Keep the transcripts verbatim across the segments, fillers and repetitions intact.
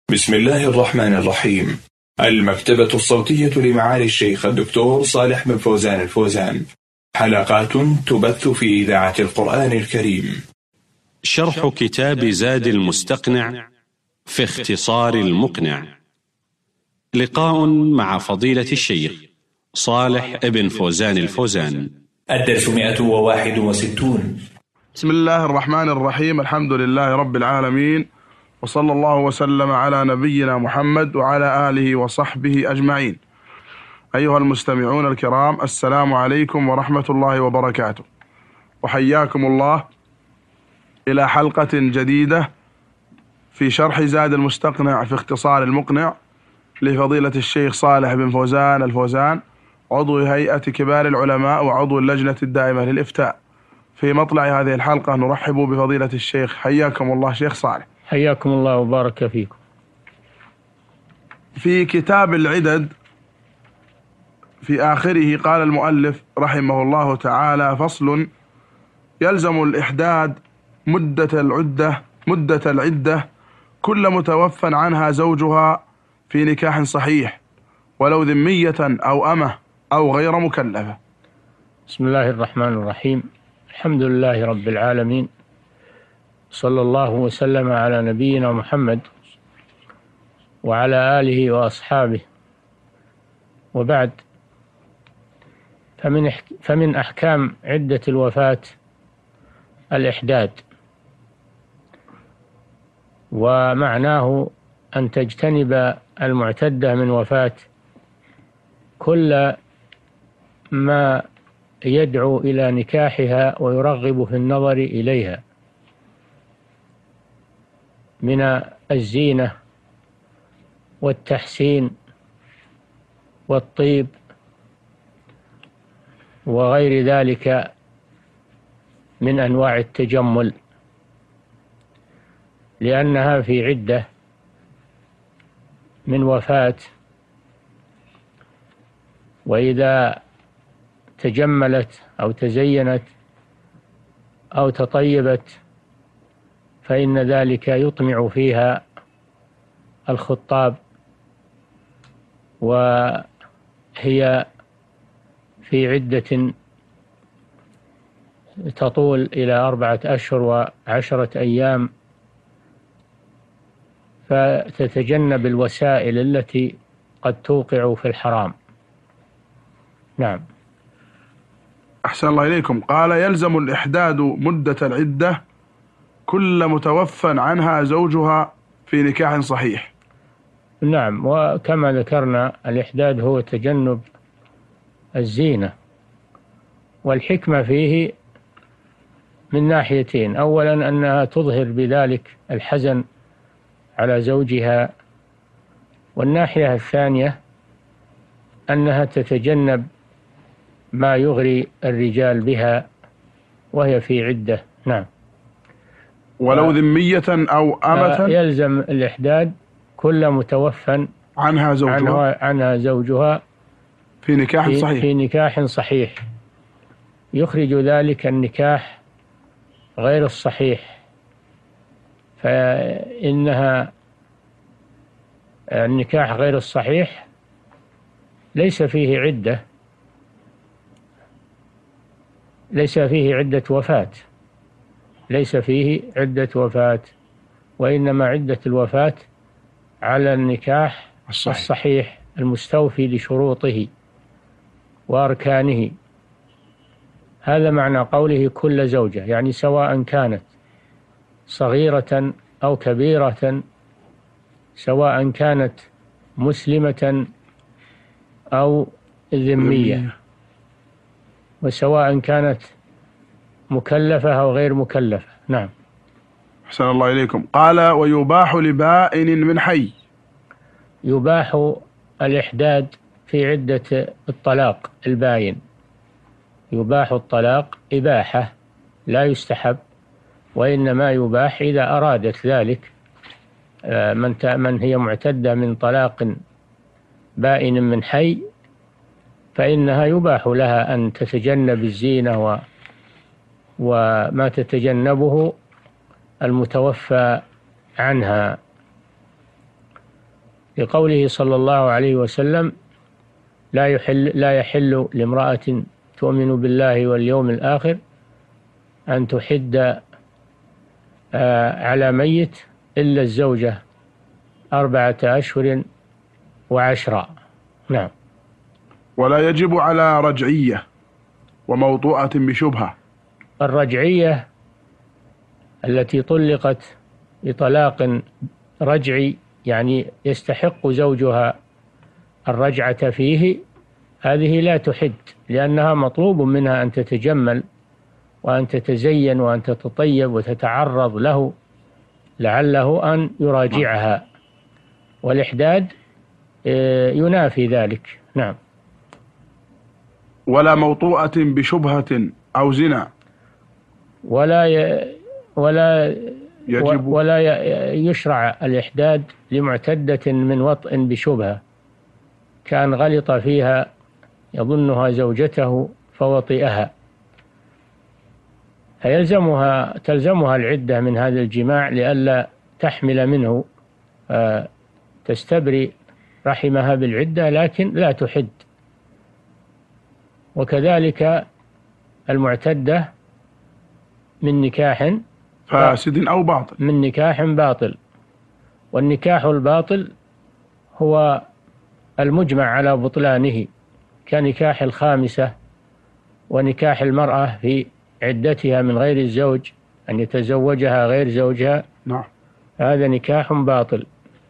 بسم الله الرحمن الرحيم. المكتبة الصوتية لمعالي الشيخ الدكتور صالح بن فوزان الفوزان، حلقات تبث في إذاعة القرآن الكريم. شرح كتاب زاد المستقنع في اختصار المقنع، لقاء مع فضيلة الشيخ صالح بن فوزان الفوزان. الدرس مئة وواحد وستون. بسم الله الرحمن الرحيم. الحمد لله رب العالمين، وصلى الله وسلم على نبينا محمد وعلى آله وصحبه أجمعين. أيها المستمعون الكرام، السلام عليكم ورحمة الله وبركاته، وحياكم الله إلى حلقة جديدة في شرح زاد المستقنع في اختصار المقنع لفضيلة الشيخ صالح بن فوزان الفوزان، عضو هيئة كبار العلماء وعضو اللجنة الدائمة للإفتاء. في مطلع هذه الحلقة نرحب بفضيلة الشيخ. حياكم الله شيخ صالح. حياكم الله وبارك فيكم. في كتاب العدد في آخره قال المؤلف رحمه الله تعالى: فصل: يلزم الإحداد مدة العدة مدة العدة كل متوفى عنها زوجها في نكاح صحيح، ولو ذمية أو أمة أو غير مكلفة. بسم الله الرحمن الرحيم. الحمد لله رب العالمين، صلى الله وسلم على نبينا محمد وعلى آله وأصحابه، وبعد. فمن فمن أحكام عدة الوفاة الإحداد، ومعناه أن تجتنب المعتدة من وفاة كل ما يدعو إلى نكاحها ويرغب في النظر إليها من الزينة والتحسين والطيب وغير ذلك من أنواع التجمل، لأنها في عدة من وفاة، وإذا تجملت أو تزينت أو تطيبت فإن ذلك يطمع فيها الخطاب، وهي في عدة تطول إلى أربعة أشهر وعشرة أيام، فتتجنب الوسائل التي قد توقع في الحرام. نعم. أحسن الله إليكم. قال: يلزم الإحداد مدة العدة كل متوفى عنها زوجها في نكاح صحيح. نعم، وكما ذكرنا الإحداد هو تجنب الزينة، والحكمة فيه من ناحيتين: أولا أنها تظهر بذلك الحزن على زوجها، والناحية الثانية أنها تتجنب ما يغري الرجال بها وهي في عدة. نعم. ولو ذمية أو أمة يلزم الإحداد كل متوفى عنها زوجها عنها, عنها زوجها في نكاح في صحيح في نكاح صحيح، يخرج ذلك النكاح غير الصحيح، فإنها النكاح غير الصحيح ليس فيه عدة ليس فيه عدة وفاة ليس فيه عدة وفاة وإنما عدة الوفاة على النكاح الصحيح, الصحيح المستوفي لشروطه وأركانه. هذا معنى قوله كل زوجة، يعني سواء كانت صغيرة أو كبيرة، سواء كانت مسلمة أو ذمية، وسواء كانت مكلفة أو غير مكلفة. نعم. أحسن الله إليكم. قال: ويباح لبائن من حي. يباح الإحداد في عدة الطلاق الباين، يباح الطلاق إباحة، لا يستحب، وإنما يباح إذا أرادت ذلك من من هي معتدة من طلاق بائن من حي، فإنها يباح لها أن تتجنب الزينة و وما تتجنبه المتوفى عنها. لقوله صلى الله عليه وسلم: لا يحل, لا يحل لامرأة تؤمن بالله واليوم الآخر أن تحد على ميت إلا الزوجة أربعة أشهر وعشرة. نعم. ولا يجب على رجعية وموطوءة بشبهة. الرجعية التي طلقت بطلاق رجعي، يعني يستحق زوجها الرجعة فيه، هذه لا تحد، لأنها مطلوب منها أن تتجمل وأن تتزين وأن تتطيب وتتعرض له لعله أن يراجعها، والإحداد ينافي ذلك. نعم. ولا موطوءة بشبهة أو زنا. ولا ي... ولا يجب ولا يشرع الإحداد لمعتدة من وطء بشبهة، كان غلط فيها يظنها زوجته فوطئها، فيلزمها تلزمها العدة من هذا الجماع لئلا تحمل منه، تستبرئ رحمها بالعدة لكن لا تحد. وكذلك المعتدة من نكاح فاسد أو باطل من نكاح باطل. والنكاح الباطل هو المجمع على بطلانه، كنكاح الخامسة ونكاح المرأة في عدتها من غير الزوج، أن يتزوجها غير زوجها. نعم. هذا نكاح باطل،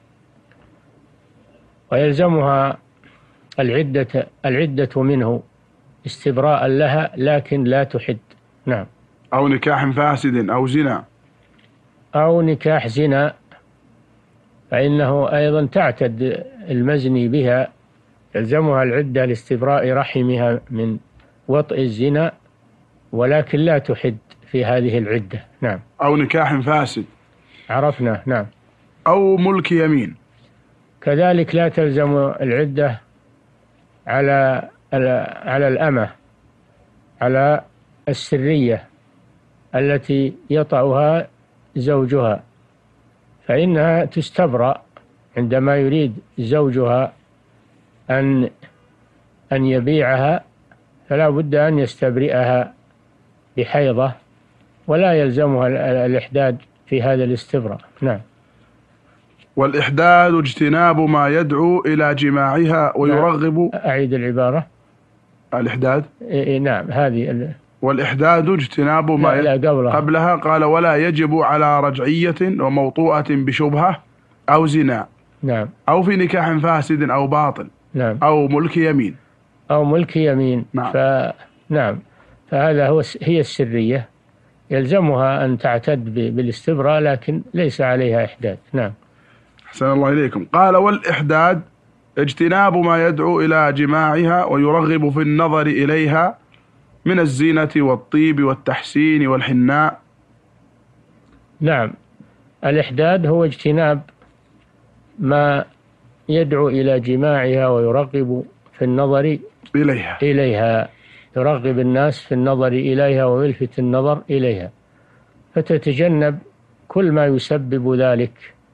ويلزمها العدة العدة منه استبراء لها لكن لا تحد. نعم. أو نكاح فاسد أو زنا. أو نكاح زنا، فإنه أيضا تعتد المزني بها، يلزمها العدة لاستبراء رحمها من وطئ الزنا، ولكن لا تحد في هذه العدة. نعم. أو نكاح فاسد عرفنا. نعم. أو ملك يمين. كذلك لا تلزم العدة على على الأمة، على السرية التي يطأها زوجها، فإنها تستبرأ عندما يريد زوجها أن أن يبيعها، فلا بد أن يستبرئها بحيضة، ولا يلزمها الإحداد في هذا الاستبراء. نعم. والإحداد اجتناب ما يدعو إلى جماعها ويرغب. أعيد العبارة. الإحداد. إيه نعم هذه ال... والإحداد اجتناب ما لا لا قبلها. قبلها قال: ولا يجب على رجعية وموطوءة بشبهة أو زنا. نعم. أو في نكاح فاسد أو باطل. نعم. أو ملك يمين. أو ملك يمين. نعم. ف... نعم. فهذا هو هي السرية، يلزمها أن تعتد بالاستبراء لكن ليس عليها إحداد. نعم. أحسن الله إليكم. قال: والإحداد اجتناب ما يدعو إلى جماعها ويرغب في النظر إليها من الزينة والطيب والتحسين والحناء. نعم. الإحداد هو اجتناب ما يدعو إلى جماعها ويرغب في النظر إليها إليها يرغب الناس في النظر إليها ويلفت النظر إليها، فتتجنب كل ما يسبب ذلك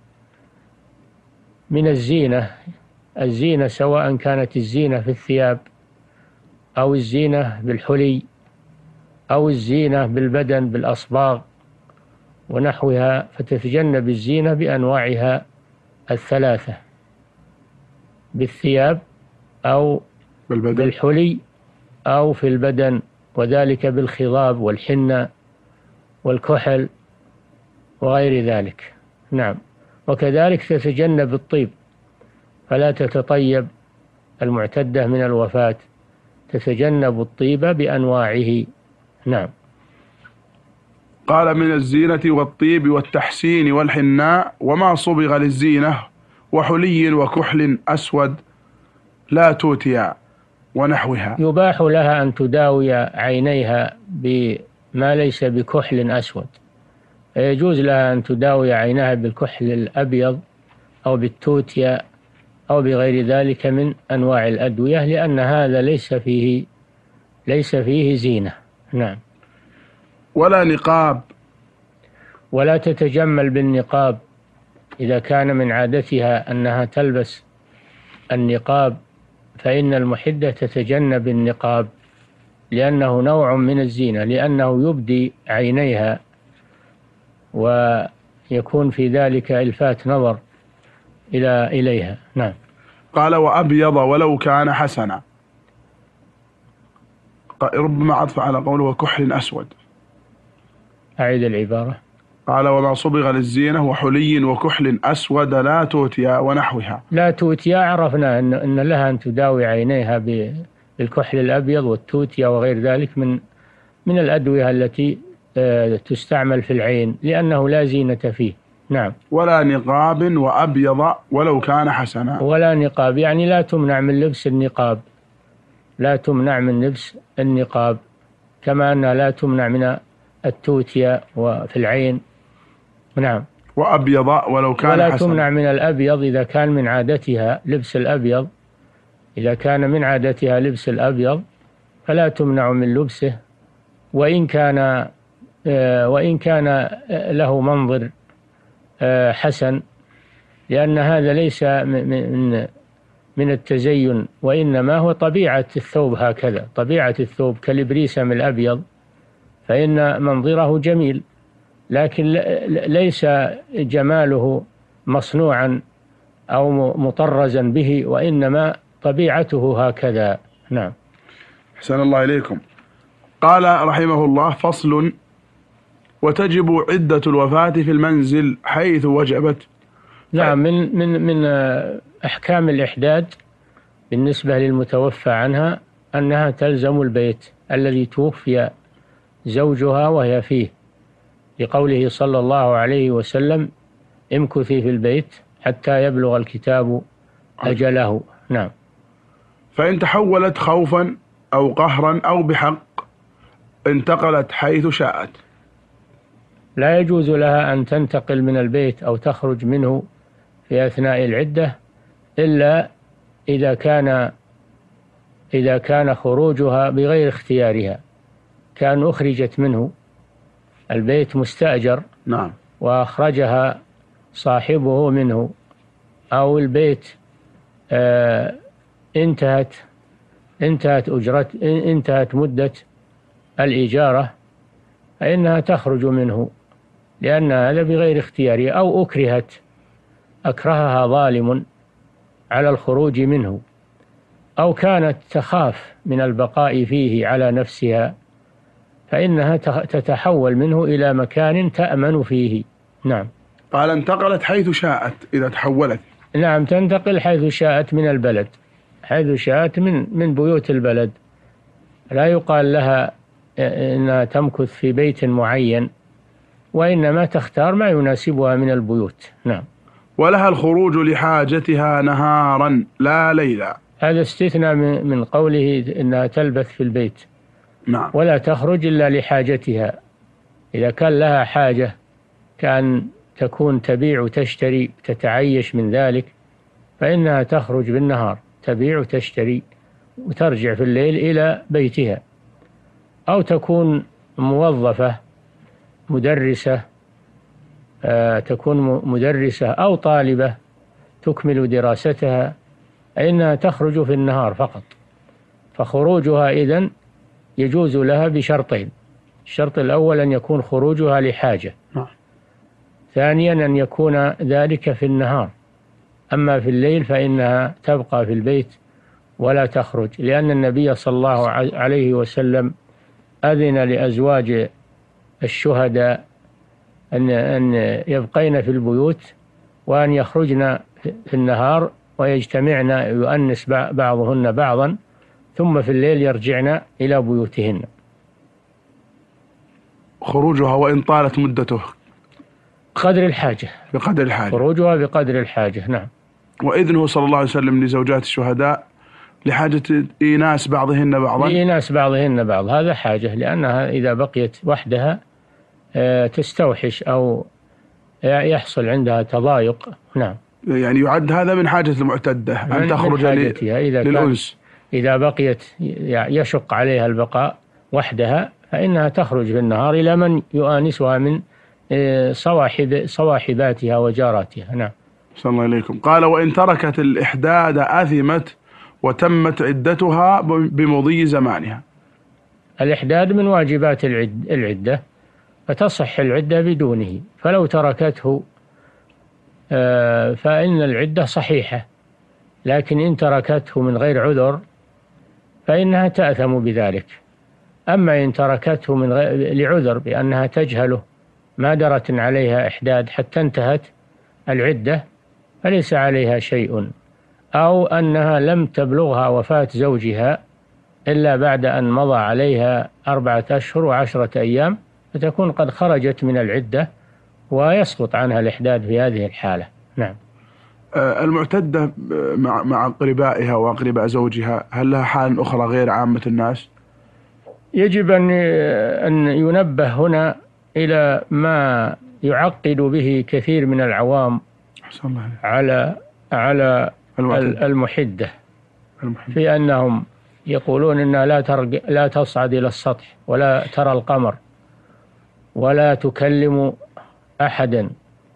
من الزينة. الزينة سواء كانت الزينة في الثياب أو الزينة بالحلي أو الزينة بالبدن بالأصباغ ونحوها، فتتجنب الزينة بأنواعها الثلاثة، بالثياب أو بالبدن. بالحلي أو في البدن، وذلك بالخضاب والحنة والكحل وغير ذلك. نعم. وكذلك تتجنب الطيب، فلا تتطيب المعتدة من الوفاة، تتجنب الطيب بأنواعه. نعم. قال: من الزينة والطيب والتحسين والحناء وما صبغ للزينة وحلي وكحل أسود لا توتيا ونحوها. يباح لها أن تداوي عينيها بما ليس بكحل أسود، يجوز لها أن تداوي عينها بالكحل الأبيض أو بالتوتيا أو بغير ذلك من أنواع الأدوية، لأن هذا ليس فيه ليس فيه زينة. نعم. ولا نقاب. ولا تتجمل بالنقاب إذا كان من عادتها أنها تلبس النقاب فإن المحدة تتجنب النقاب، لأنه نوع من الزينة، لأنه يبدي عينيها ويكون في ذلك إلفات نظر إلى إليها. نعم. قال وأبيض ولو كان حسنا، ربما عطف على قوله وكحل أسود. أعيد العبارة. قال وما صبغ للزينة وحلي وكحل أسود لا توتيا ونحوها. لا توتيا عرفنا أن أن لها أن تداوي عينيها بالكحل الأبيض والتوتيا وغير ذلك من من الأدوية التي تستعمل في العين، لأنه لا زينة فيه. نعم. ولا نقاب وأبيض ولو كان حسنا. ولا نقاب يعني لا تمنع من لبس النقاب، لا تمنع من لبس النقاب، كما أنها لا تمنع من التوتيا وفي العين. نعم. وأبيض ولو كان ولا حسنا. تمنع من الأبيض إذا كان من عادتها لبس الأبيض، إذا كان من عادتها لبس الأبيض فلا تمنع من لبسه، وإن كان وإن كان له منظر حسن، لأن هذا ليس من من التزين، وإنما هو طبيعة الثوب، هكذا طبيعة الثوب كالبريسم الأبيض، فإن منظره جميل، لكن ليس جماله مصنوعا أو مطرزا به، وإنما طبيعته هكذا. نعم. أحسن الله إليكم. قال رحمه الله: فصل: وتجب عدة الوفاة في المنزل حيث وجبت. نعم. من من من أحكام الإحداد بالنسبة للمتوفى عنها أنها تلزم البيت الذي توفي زوجها وهي فيه، لقوله صلى الله عليه وسلم: امكثي في البيت حتى يبلغ الكتاب أجله. نعم. فإن تحولت خوفا أو قهرا أو بحق انتقلت حيث شاءت. لا يجوز لها أن تنتقل من البيت أو تخرج منه في أثناء العدة إلا إذا كان إذا كان خروجها بغير اختيارها، كان أخرجت منه، البيت مستأجر. نعم. وأخرجها صاحبه منه، أو البيت آه انتهت انتهت أجرة انتهت مدة الإجارة، فإنها تخرج منه، لأن هذا بغير اختيارها، أو أكرهت أكرهها ظالم على الخروج منه، أو كانت تخاف من البقاء فيه على نفسها، فإنها تتحول منه إلى مكان تأمن فيه. نعم. قال انتقلت حيث شاءت إذا تحولت. نعم، تنتقل حيث شاءت من البلد، حيث شاءت من من بيوت البلد، لا يقال لها إنها تمكث في بيت معين، وإنما تختار ما يناسبها من البيوت. نعم. ولها الخروج لحاجتها نهارا لا ليلا. هذا استثناء من قوله إنها تلبث في البيت. نعم. ولا تخرج إلا لحاجتها. إذا كان لها حاجة، كان تكون تبيع وتشتري تتعيش من ذلك، فإنها تخرج بالنهار تبيع وتشتري وترجع في الليل إلى بيتها، أو تكون موظفة مدرسة آه تكون مدرسة أو طالبة تكمل دراستها، فإنها تخرج في النهار فقط. فخروجها إذن يجوز لها بشرطين: الشرط الأول أن يكون خروجها لحاجة، ثانيا أن يكون ذلك في النهار، أما في الليل فإنها تبقى في البيت ولا تخرج، لأن النبي صلى الله عليه وسلم أذن لأزواج الشهداء أن أن يبقين في البيوت، وأن يخرجن في النهار ويجتمعن يؤنس بعضهن بعضا، ثم في الليل يرجعن إلى بيوتهن. خروجها وإن طالت مدته قدر الحاجة، بقدر الحاجة، خروجها بقدر الحاجة. نعم. وإذنه صلى الله عليه وسلم لزوجات الشهداء لحاجة إيناس بعضهن بعضا، لإيناس بعضهن بعض، هذا حاجة، لأنها إذا بقيت وحدها تستوحش أو يحصل عندها تضايق. نعم. يعني يعد هذا من حاجة المعتدة أن تخرج للأنس. إذا بقيت يشق عليها البقاء وحدها، فإنها تخرج في النهار إلى من يؤانسها من صواحب صواحباتها وجاراتها. نعم. صلى الله عليكم. قال: وإن تركت الإحداد أثمت وتمت عدتها بمضي زمانها. الإحداد من واجبات العدة، فتصح العدة بدونه، فلو تركته فإن العدة صحيحة، لكن إن تركته من غير عذر فإنها تأثم بذلك. أما إن تركته من غير لعذر بأنها تجهله، ما درت عليها إحداد حتى انتهت العدة، فليس عليها شيء، أو أنها لم تبلغها وفاة زوجها إلا بعد أن مضى عليها أربعة أشهر وعشرة أيام، فتكون قد خرجت من العدة ويسقط عنها الإحداد في هذه الحالة. نعم. المعتدة مع مع أقربائها وأقرباء زوجها، هل لها حال أخرى غير عامة الناس؟ يجب أن أن ينبه هنا إلى ما يعقد به كثير من العوام على على المحدة، في أنهم يقولون إنها لا ترج لا تصعد إلى السطح، ولا ترى القمر، ولا تكلم أحدا،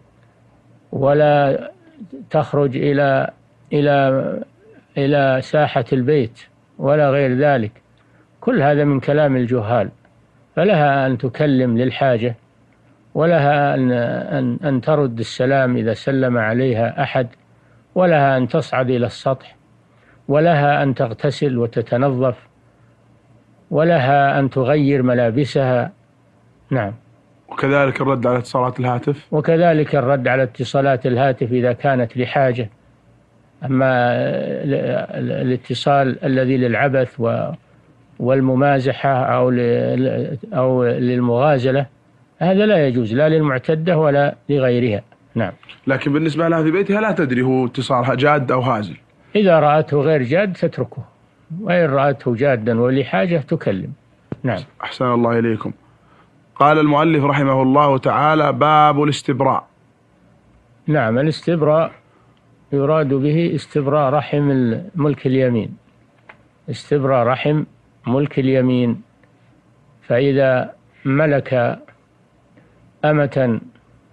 ولا تخرج إلى إلى إلى ساحة البيت ولا غير ذلك. كل هذا من كلام الجهال، فلها أن تكلم للحاجة، ولها أن أن أن ترد السلام إذا سلم عليها أحد، ولها أن تصعد إلى السطح، ولها أن تغتسل وتتنظف، ولها أن تغير ملابسها. نعم. وكذلك الرد على اتصالات الهاتف وكذلك الرد على اتصالات الهاتف إذا كانت لحاجة. أما الاتصال الذي للعبث والممازحة أو أو للمغازلة، هذا لا يجوز لا للمعتدة ولا لغيرها. نعم. لكن بالنسبة لها في بيتها لا تدري هو اتصالها جاد أو هازل. إذا رأته غير جاد تتركه، وإن رأته جادا ولحاجة تكلم. نعم. أحسن الله إليكم. قال المؤلف رحمه الله تعالى: باب الاستبراء. نعم. الاستبراء يراد به استبراء رحم ملك اليمين، استبراء رحم ملك اليمين. فإذا ملك أمة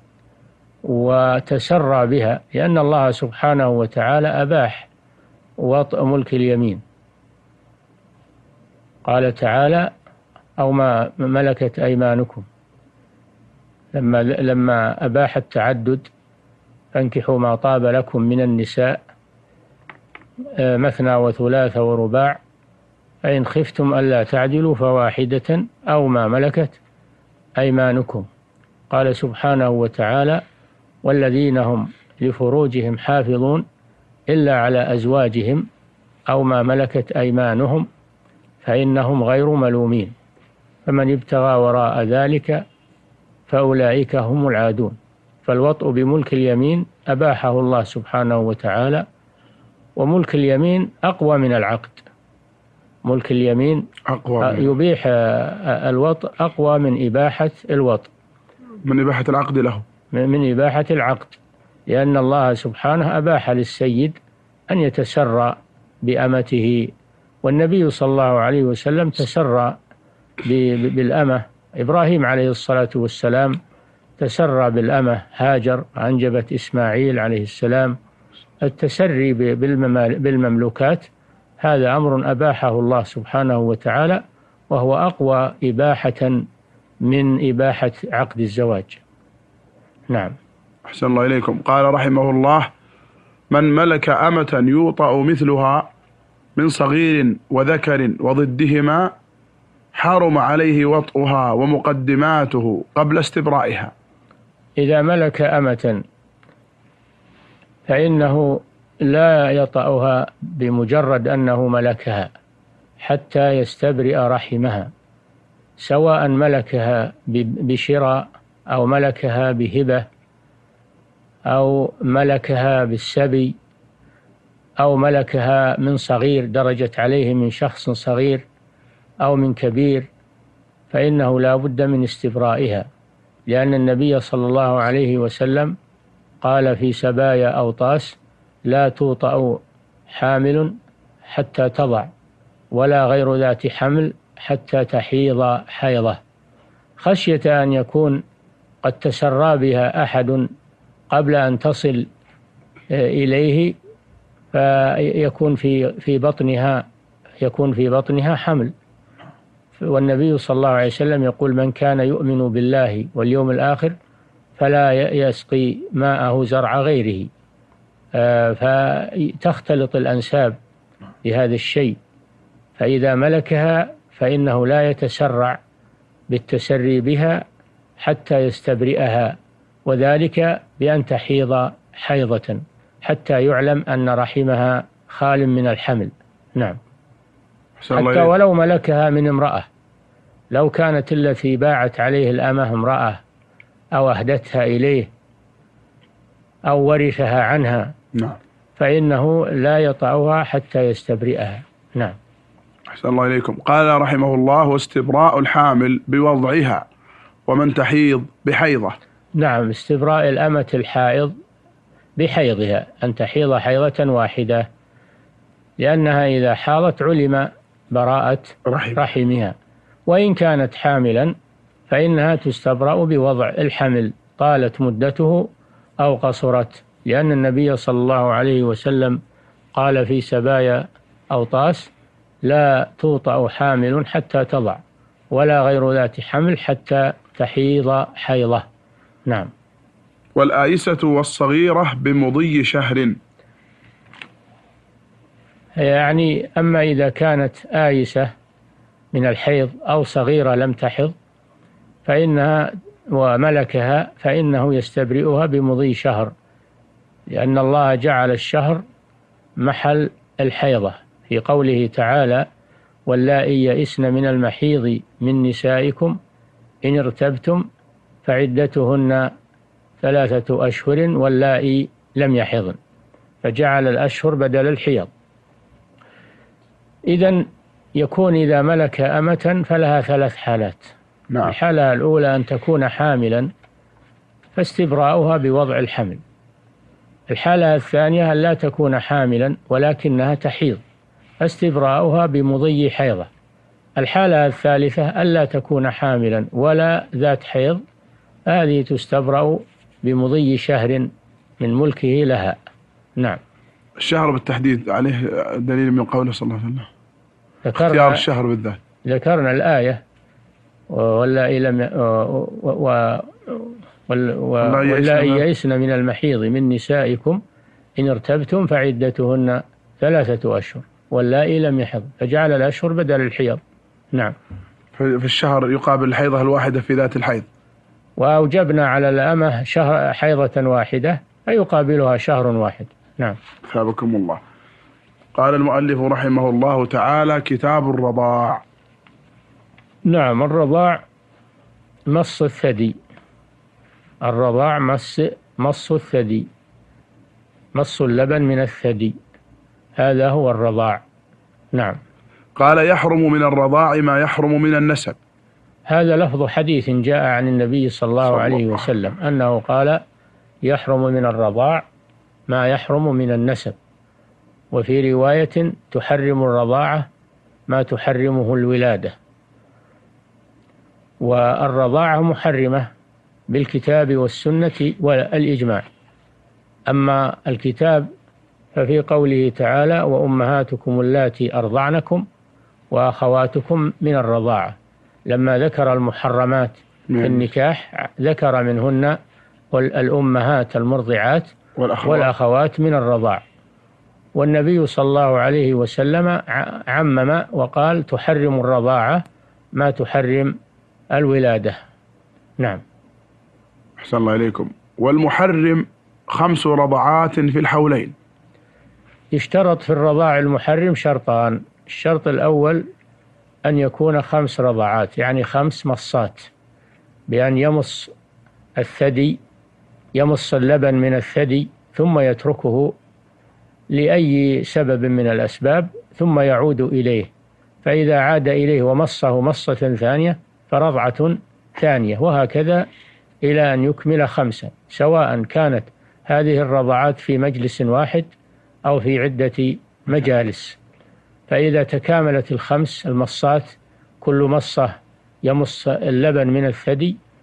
وتسرى بها، لأن الله سبحانه وتعالى أباح وطء ملك اليمين، قال تعالى: أو ما ملكت أيمانكم، لما لما أباح التعدد: فانكحوا ما طاب لكم من النساء مثنى وثلاث ورباع، فإن خفتم ألا تعدلوا فواحدة أو ما ملكت أيمانكم. قال سبحانه وتعالى: والذين هم لفروجهم حافظون إلا على أزواجهم أو ما ملكت أيمانهم فإنهم غير ملومين، فمن ابتغى وراء ذلك فأولئك هم العادون. فالوطء بملك اليمين أباحه الله سبحانه وتعالى، وملك اليمين أقوى من العقد. ملك اليمين أقوى يبيح الوطء أقوى من إباحة الوطء، من إباحة العقد له، من إباحة العقد، لأن الله سبحانه أباح للسيد أن يتسرى بأمته، والنبي صلى الله عليه وسلم تسرى بالأمة. إبراهيم عليه الصلاة والسلام تسرى بالأمة هاجر، أنجبت إسماعيل عليه السلام. التسري بالمملوكات هذا أمر أباحه الله سبحانه وتعالى، وهو أقوى إباحة من إباحة عقد الزواج. نعم. أحسن الله إليكم. قال رحمه الله: من ملك أمة يوطأ مثلها من صغير وذكر وضدهما حرم عليه وطئها ومقدماته قبل استبرائها. إذا ملك أمة فإنه لا يطأها بمجرد أنه ملكها حتى يستبرئ رحمها، سواء ملكها بشراء أو ملكها بهبة أو ملكها بالسبي أو ملكها من صغير درجت عليه من شخص صغير أو من كبير، فإنه لا بد من استبرائها، لأن النبي صلى الله عليه وسلم قال في سبايا أوطاس: لا توطأ حامل حتى تضع، ولا غير ذات حمل حتى تحيض حيضة، خشية أن يكون قد تسرى بها أحد قبل أن تصل إليه فيكون في في بطنها يكون في بطنها حمل. والنبي صلى الله عليه وسلم يقول: من كان يؤمن بالله واليوم الآخر فلا يسقي ماءه زرع غيره. فتختلط الأنساب بهذا الشيء، فإذا ملكها فإنه لا يتسرع بالتسري بها حتى يستبرئها، وذلك بأن تحيض حيضة حتى يعلم أن رحمها خال من الحمل. نعم. حتى ولو ملكها من امرأة، لو كانت التي باعت عليه الأمة امرأة أو أهدتها إليه أو ورثها عنها، نعم، فإنه لا يطأها حتى يستبرئها. نعم. أحسن الله إليكم. قال رحمه الله: واستبراء الحامل بوضعها ومن تحيض بحيضة. نعم، استبراء الأمة الحائض بحيضها، أن تحيض حيضة واحدة، لأنها إذا حاضت علم براءة رحم. رحمها. وإن كانت حاملا فإنها تستبرأ بوضع الحمل طالت مدته أو قصرت، لأن النبي صلى الله عليه وسلم قال في سبايا أوطاس: لا توطأ حامل حتى تضع، ولا غير ذات حمل حتى تحيض حيضة. نعم. والآيسة والصغيرة بمضي شهر. يعني أما إذا كانت آيسة من الحيض أو صغيرة لم تحض فإنها وملكها فإنه يستبرئها بمضي شهر، لأن الله جعل الشهر محل الحيضة في قوله تعالى: واللائي يئسن من المحيض من نسائكم إن ارتبتم فعدتهن ثلاثة أشهر واللائي لم يحضن، فجعل الأشهر بدل الحيض. إذن يكون إذا ملك أمة فلها ثلاث حالات. نعم. الحالة الأولى أن تكون حاملا فاستبراؤها بوضع الحمل. الحالة الثانية أن لا تكون حاملا ولكنها تحيض فاستبراؤها بمضي حيضة. الحالة الثالثة أن لا تكون حاملا ولا ذات حيض، هذه تستبرأ بمضي شهر من ملكه لها. نعم. الشهر بالتحديد عليه دليل من قوله صلى الله عليه وسلم، اختيار الشهر بالذات. ذكرنا الآية: واللائي لم واللائي يئسن من المحيض من نسائكم إن ارتبتم فعدتهن ثلاثة أشهر واللائي لم يحض، فجعل الأشهر بدل الحيض. نعم. في الشهر يقابل الحيضة الواحدة في ذات الحيض. وأوجبنا على الأمة شهر حيضة واحدة فيقابلها شهر واحد. نعم. ثابكم الله. قال المؤلف رحمه الله تعالى: كتاب الرضاع. نعم. الرضاع مص الثدي. الرضاع مص مص الثدي، مص اللبن من الثدي، هذا هو الرضاع. نعم. قال: يحرم من الرضاع ما يحرم من النسب. هذا لفظ حديث جاء عن النبي صلى الله صلى عليه الله. وسلم أنه قال: يحرم من الرضاع ما يحرم من النسب. وفي رواية: تحرم الرضاعة ما تحرمه الولادة. والرضاعة محرمة بالكتاب والسنة والإجماع. أما الكتاب ففي قوله تعالى: وأمهاتكم اللاتي أرضعنكم وأخواتكم من الرضاعة. لما ذكر المحرمات في النكاح ذكر منهن الأمهات المرضعات والأخوات, والأخوات من الرضاع. والنبي صلى الله عليه وسلم عمم وقال: تحرم الرضاعة ما تحرم الولادة. نعم. أحسن الله إليكم. والمحرم خمس رضعات في الحولين. يشترط في الرضاع المحرم شرطان: الشرط الأول أن يكون خمس رضعات، يعني خمس مصات، بأن يمص الثدي، يمص اللبن من الثدي ثم يتركه لأي سبب من الأسباب ثم يعود إليه، فإذا عاد إليه ومصه مصة ثانية فرضعة ثانية، وهكذا إلى أن يكمل خمسة، سواء كانت هذه الرضعات في مجلس واحد أو في عدة مجالس. فإذا تكاملت الخمس المصات كل مصة يمص اللبن من الثدي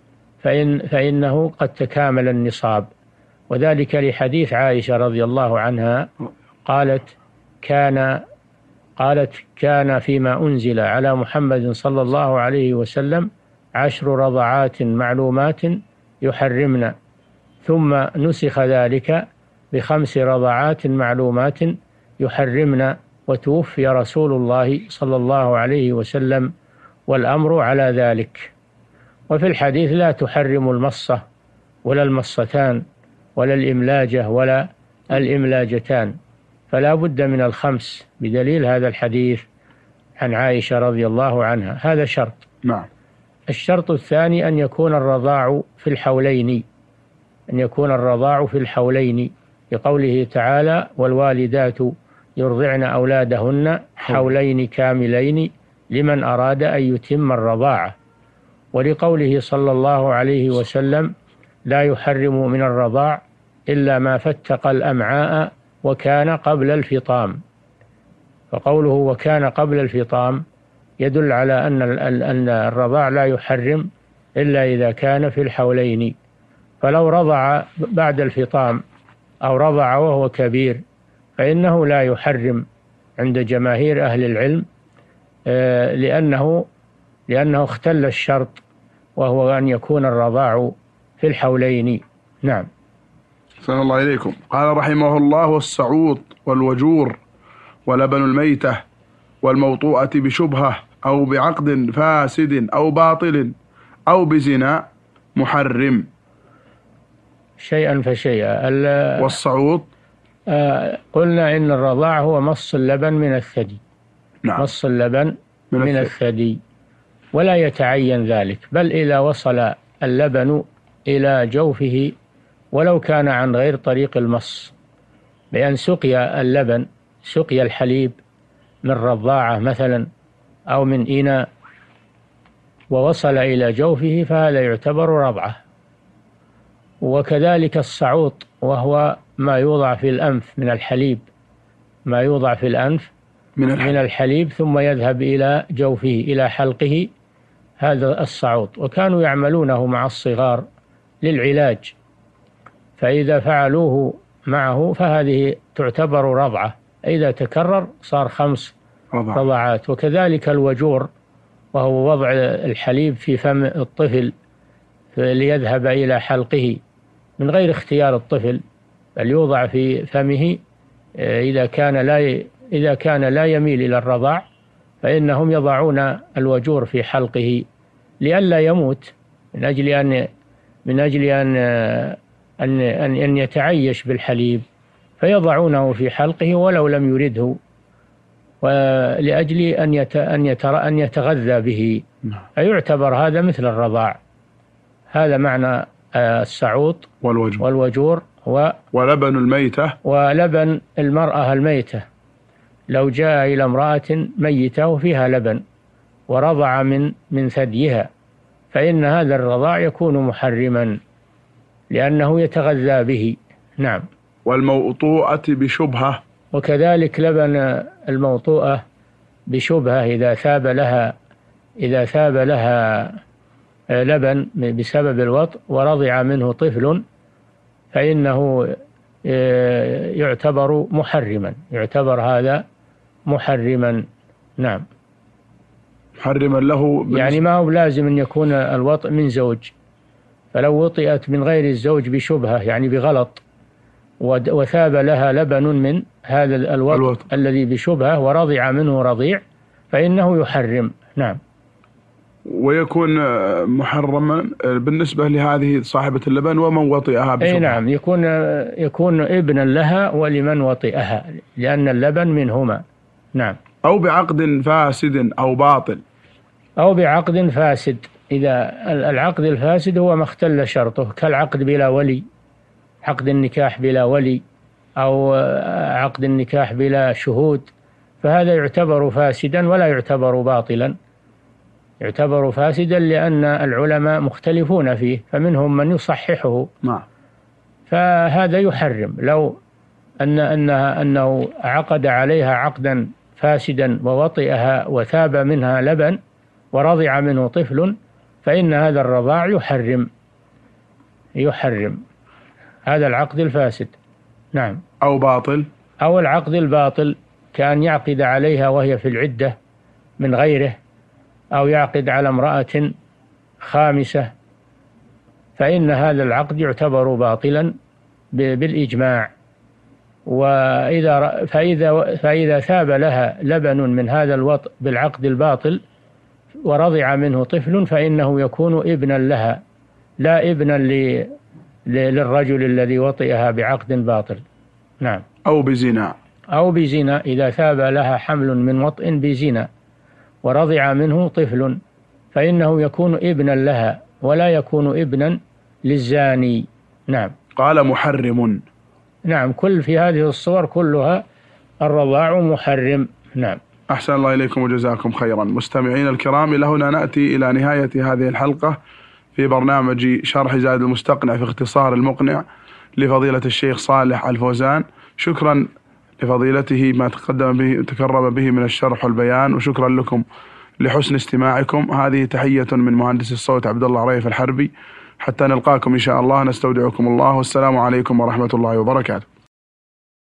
فإن فإنه قد تكامل النصاب، وذلك لحديث عائشة رضي الله عنها قالت كان قالت كان فيما أنزل على محمد صلى الله عليه وسلم عشر رضعات معلومات يحرمن، ثم نسخ ذلك بخمس رضعات معلومات يحرمن، وتوفي رسول الله صلى الله عليه وسلم والأمر على ذلك. وفي الحديث لا تحرم المصة ولا المصتان ولا الإملاجة ولا الإملاجتان، فلا بد من الخمس بدليل هذا الحديث عن عائشة رضي الله عنها. هذا شرط. نعم. الشرط الثاني أن يكون الرضاع في الحولين، أن يكون الرضاع في الحولين، لقوله تعالى والوالدات يرضعن أولادهن حولين كاملين لمن أراد أن يتم الرضاعة، ولقوله صلى الله عليه وسلم لا يحرم من الرضاع إلا ما فتق الأمعاء وكان قبل الفطام. فقوله وكان قبل الفطام يدل على أن أن الرضاع لا يحرم إلا إذا كان في الحولين. فلو رضع بعد الفطام أو رضع وهو كبير فإنه لا يحرم عند جماهير أهل العلم، لأنه لأنه اختل الشرط وهو أن يكون الرضاع في الحولين. نعم. أحسن الله إليكم. قال رحمه الله والسعوط والوجور ولبن الميتة والموطوءة بشبهة أو بعقد فاسد أو باطل أو بزنا محرم. شيئا فشيئا. والصعوط آه قلنا إن الرضاع هو مص اللبن من الثدي. نعم. مص اللبن من, من الثدي، ولا يتعين ذلك، بل إذا وصل اللبن إلى جوفه ولو كان عن غير طريق المص، بأن سقي اللبن سقي الحليب من رضاعة مثلا أو من إناء ووصل إلى جوفه فهذا يعتبر رضعة. وكذلك الصعوط وهو ما يوضع في الأنف من الحليب، ما يوضع في الأنف من الحليب, من الحليب ثم يذهب إلى جوفه إلى حلقه، هذا الصعوط. وكانوا يعملونه مع الصغار للعلاج، فإذا فعلوه معه فهذه تعتبر رضعة، إذا تكرر صار خمس رضعات. وكذلك الوجور وهو وضع الحليب في فم الطفل ليذهب إلى حلقه من غير اختيار الطفل، بل يوضع في فمه إذا كان لا إذا كان لا يميل إلى الرضاع، فإنهم يضعون الوجور في حلقه لئلا يموت، من أجل أن من أجل أن أن أن يتعيش بالحليب، فيضعونه في حلقه ولو لم يرده، ولأجل أن أن أن يتغذى به، فيعتبر هذا مثل الرضاع. هذا معنى السعوط والوجور, والوجور و ولبن الميتة ولبن المرأة الميتة. لو جاء إلى امرأة ميتة وفيها لبن ورضع من من ثديها فإن هذا الرضاع يكون محرما لأنه يتغذى به. نعم. والموطوءة بشبهة، وكذلك لبن الموطوءة بشبهة إذا ثاب لها إذا ثاب لها لبن بسبب الوطء ورضع منه طفل فإنه يعتبر محرما، يعتبر هذا محرما. نعم. محرما له يعني ما هو لازم أن يكون الوطء من زوج، فلو وطئت من غير الزوج بشبهة يعني بغلط وثاب لها لبن من هذا الوطء الوط. الذي بشبهة ورضع منه رضيع فإنه يحرم. نعم. ويكون محرما بالنسبة لهذه صاحبة اللبن ومن وطئها بشبهة. أي نعم، يكون يكون ابنا لها ولمن وطئها لأن اللبن منهما. نعم. أو بعقد فاسد أو باطل. أو بعقد فاسد، إذا العقد الفاسد هو ما اختل شرطه كالعقد بلا ولي، عقد النكاح بلا ولي أو عقد النكاح بلا شهود، فهذا يعتبر فاسدا ولا يعتبر باطلا، يعتبر فاسدا لأن العلماء مختلفون فيه، فمنهم من يصححه. نعم. فهذا يحرم لو أن أنها أنه عقد عليها عقدا فاسدا ووطئها وثاب منها لبن ورضع منه طفل، فإن هذا الرضاع يحرم يحرم، هذا العقد الفاسد. نعم. أو باطل، أو العقد الباطل كأن يعقد عليها وهي في العدة من غيره، أو يعقد على امرأة خامسة، فإن هذا العقد يعتبر باطلا بالإجماع. وإذا فإذا فإذا ثاب لها لبن من هذا الوطء بالعقد الباطل ورضع منه طفل فإنه يكون ابنا لها، لا ابنا للرجل الذي وطئها بعقد باطل. نعم. أو بزنا، أو بزنا، إذا ثاب لها حمل من وطئ بزنا ورضع منه طفل فإنه يكون ابنا لها ولا يكون ابنا للزاني. نعم. قال محرم. نعم، كل في هذه الصور كلها الرضاع محرم. نعم. أحسن الله إليكم وجزاكم خيرا. مستمعين الكرام، إلى هنا نأتي إلى نهاية هذه الحلقة في برنامج شرح زاد المستقنع في اختصار المقنع لفضيلة الشيخ صالح الفوزان. شكرا لفضيلته ما تقدم به تكرم به من الشرح والبيان، وشكرا لكم لحسن استماعكم. هذه تحية من مهندس الصوت عبد الله ريف الحربي. حتى نلقاكم إن شاء الله، نستودعكم الله، والسلام عليكم ورحمة الله وبركاته.